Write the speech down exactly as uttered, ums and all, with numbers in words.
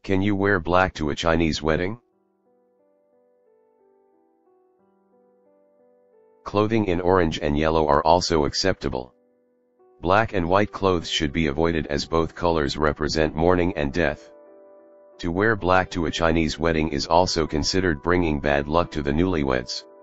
Can you wear black to a Chinese wedding? Clothing in orange and yellow are also acceptable. Black and white clothes should be avoided as both colors represent mourning and death. To wear black to a Chinese wedding is also considered bringing bad luck to the newlyweds.